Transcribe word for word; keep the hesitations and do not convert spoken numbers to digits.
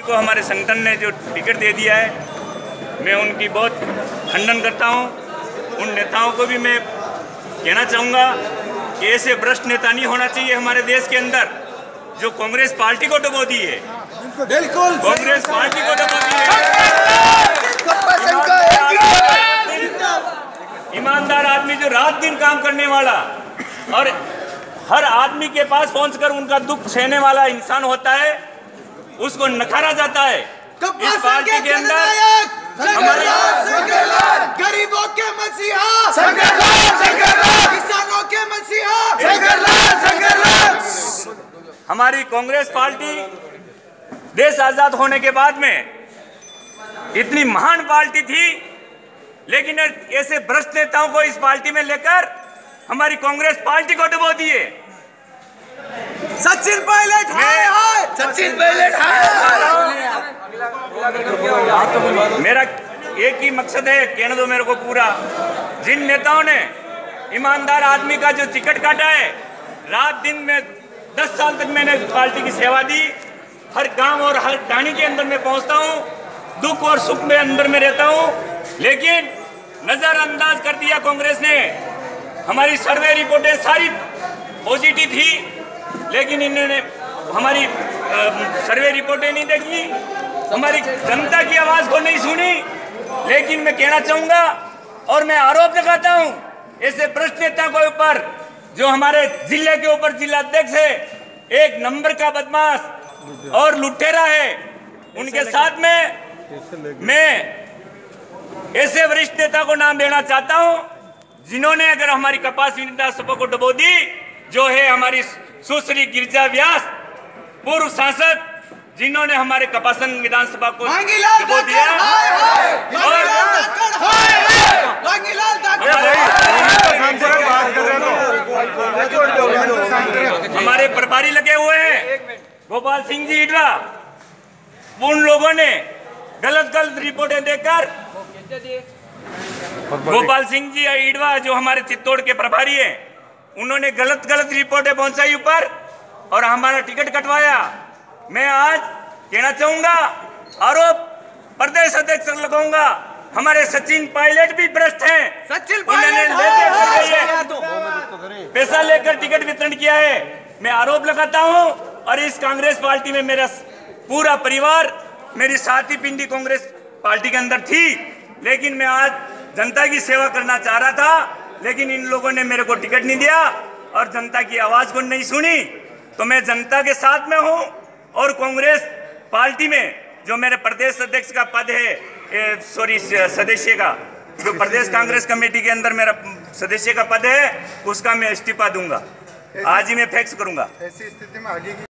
को हमारे संगठन ने जो टिकट दे दिया है, मैं उनकी बहुत खंडन करता हूं। उन नेताओं को भी मैं कहना चाहूँगा कि ऐसे भ्रष्ट नेता नहीं होना चाहिए हमारे देश के अंदर, जो कांग्रेस पार्टी को डुबो दी है। बिल्कुल कांग्रेस पार्टी को डुबो दी है। ईमानदार आदमी जो रात दिन काम करने वाला और हर आदमी के पास पहुंचकर उनका दुख सहने वाला इंसान होता है, उसको नकारा जाता है। इस पार्टी के अंदर हमारे गरीबों के मसीहा, किसानों के मसीहा, हमारी कांग्रेस पार्टी देश आजाद होने के बाद में इतनी महान पार्टी थी, लेकिन ऐसे भ्रष्ट नेताओं को इस पार्टी में लेकर हमारी कांग्रेस पार्टी को डुबो दिए। Sachin Pilot hi hi, Sachin Pilot hi. मेरा एक ही मकसद है, कहने दो मेरे को पूरा। जिन नेताओं ने ईमानदार आदमी का जो टिकट काटा है, रात दिन में दस साल तक मैंने पार्टी की सेवा दी, हर गांव और हर टाणी के अंदर में पहुंचता हूं, दुख और सुख में अंदर में रहता हूं, लेकिन नजरअंदाज कर दिया कांग्रेस ने। हमारी सर्वे रिपोर्टें सारी पॉजिटिव थी, लेकिन इन्होंने हमारी सर्वे रिपोर्टें नहीं देखी, हमारी जनता की आवाज को नहीं सुनी। लेकिन मैं कहना चाहूंगा और मैं आरोप लगाता हूं ऐसे भ्रष्ट नेता के ऊपर, जो हमारे जिले के ऊपर जिला अध्यक्ष है, एक नंबर का बदमाश और लुटेरा है। उनके साथ में मैं ऐसे वरिष्ठ नेता को नाम देना चाहता हूं, जिन्होंने अगर हमारी कपास विधानसभा को डुबो दी, जो है हमारी सुश्री गिरिजा व्यास, पूर्व सांसद, जिन्होंने हमारे कपासन विधानसभा को डुबो दिया। हमारे प्रभारी लगे हुए हैं गोपाल सिंह जी ईडवा, उन लोगों ने गलत गलत रिपोर्टें देकर, गोपाल सिंह जी ईडवा जो हमारे चित्तौड़ के प्रभारी हैं, उन्होंने गलत गलत रिपोर्टें पहुंचाई ऊपर और हमारा टिकट कटवाया। मैं आज कहना चाहूंगा, आरोप प्रदेश अध्यक्ष लगाऊंगा, हमारे सचिन पायलट भी भ्रष्ट हैं। सचिन उन्होंने पैसा लेकर टिकट वितरण किया है। मैं आरोप लगाता हूं, और इस कांग्रेस पार्टी में मेरा पूरा परिवार, मेरी साथी पिंडी कांग्रेस पार्टी के अंदर थी, लेकिन मैं आज जनता की सेवा करना चाह रहा था, लेकिन इन लोगों ने मेरे को टिकट नहीं दिया और जनता की आवाज को नहीं सुनी। तो मैं जनता के साथ में हूं, और कांग्रेस पार्टी में जो मेरे प्रदेश अध्यक्ष का पद है, सॉरी सदस्य का, जो प्रदेश कांग्रेस कमेटी के अंदर मेरा सदस्य का पद है, उसका मैं इस्तीफा दूंगा। आज ही मैं फैक्स करूंगा। ऐसी स्थिति में आगे की